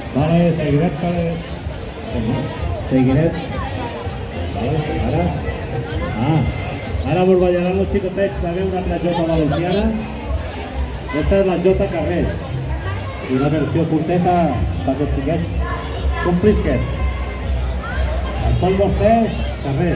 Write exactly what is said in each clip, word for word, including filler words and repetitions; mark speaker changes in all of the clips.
Speaker 1: Vale, seguiré, vale. Seguiré. Vale, ara. Ah, ara vos ballaran los xicotets també una altra jota valenciana. Esta és la jota carrer. I una versió curteta perquè els xiquets complisques. El sol vostès, carrer.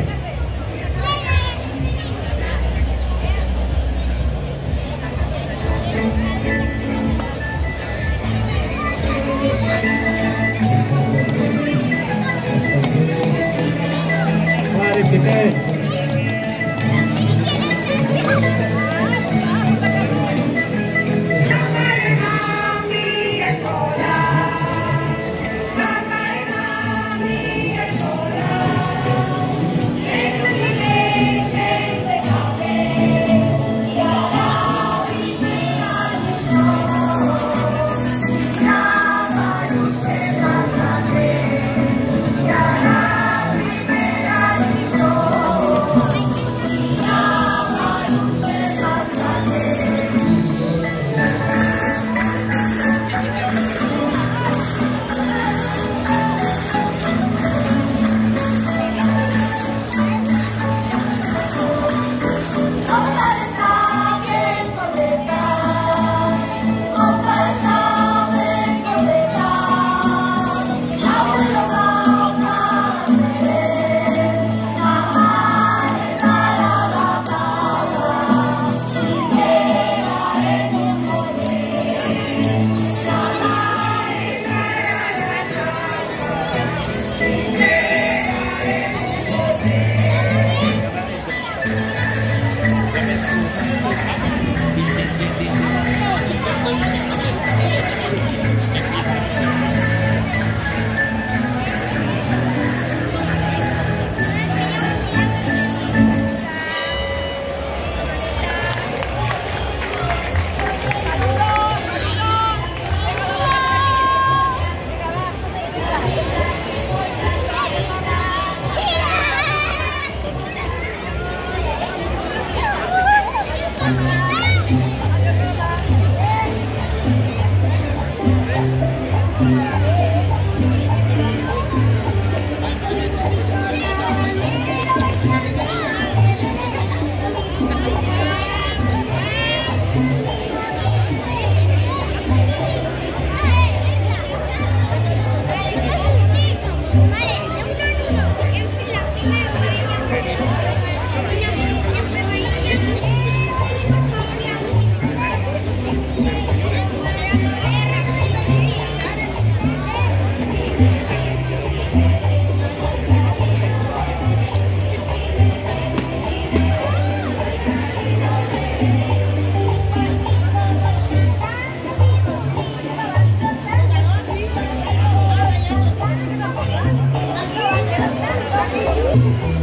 Speaker 2: Thank you.